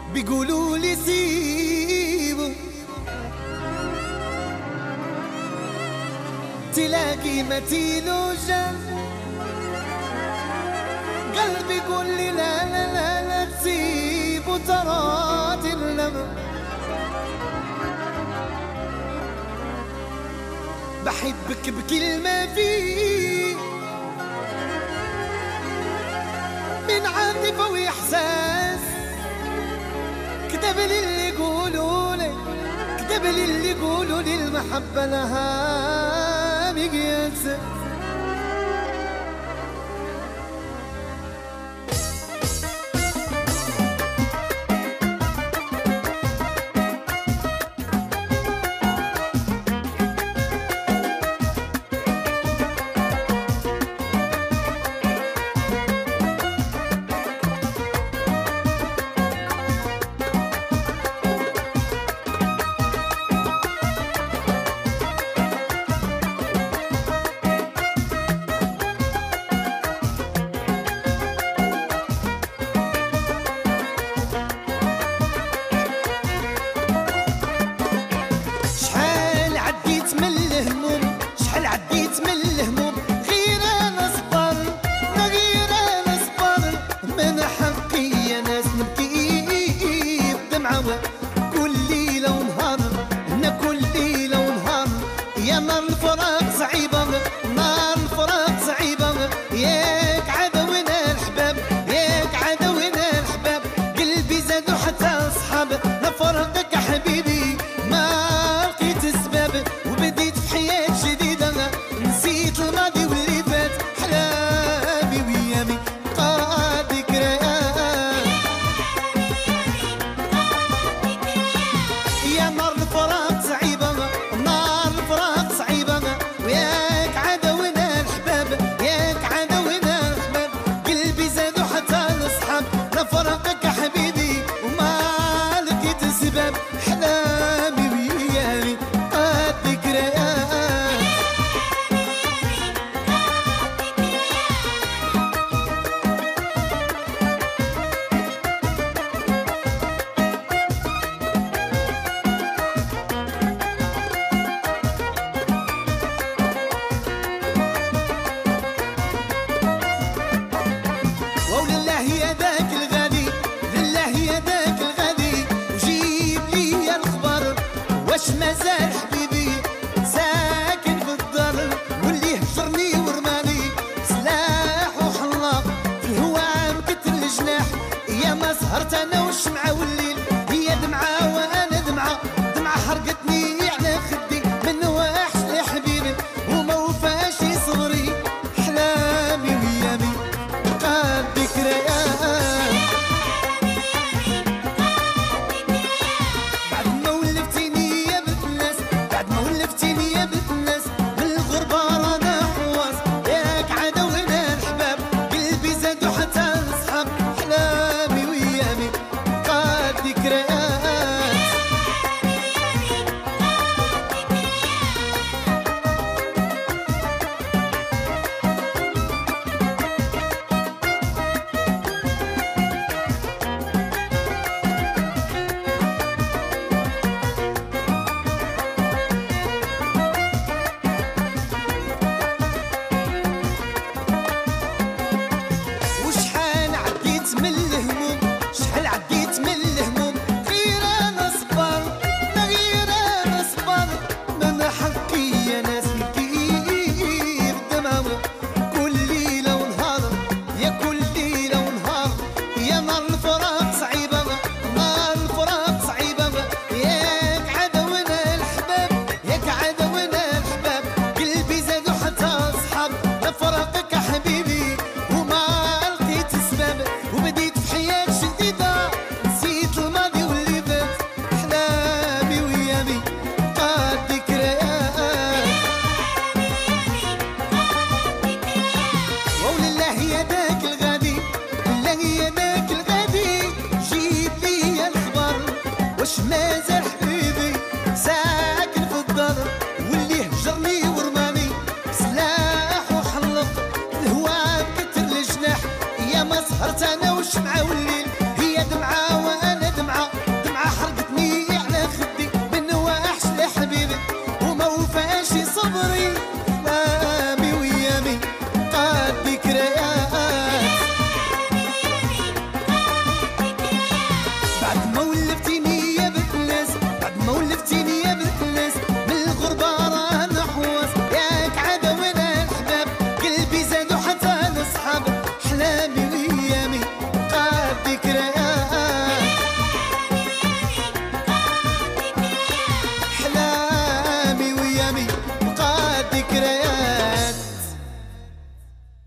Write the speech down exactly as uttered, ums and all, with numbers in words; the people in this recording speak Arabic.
بيقولوا لي سيبو تلاقي متيلو جن، قلبي يقول لي لا لا لا لا تسيبو ترى ترلم. بحبك بكلمة فيه من عاطفة وإحساس، كتب لي اللي يقولوا لي، كتب لي اللي يقولوا لي المحبة لها مقياس. كل ليلة ونهار إن كل ليلة ونهار يا نار الفراق صعيبة، نار الفراق صعيبة. ياك عدونا الحباب، ياك عدونا الحباب، قلبي زادو حتى صحاب. لفرقك حبيبي ما لقيت السباب، وبديت في حياة جديدة نسيت الماضي واللي فات. حلامي ويامي قاد ذكريات، يا نار الفراق صعيبة، نار الفراق صعيبة. صبري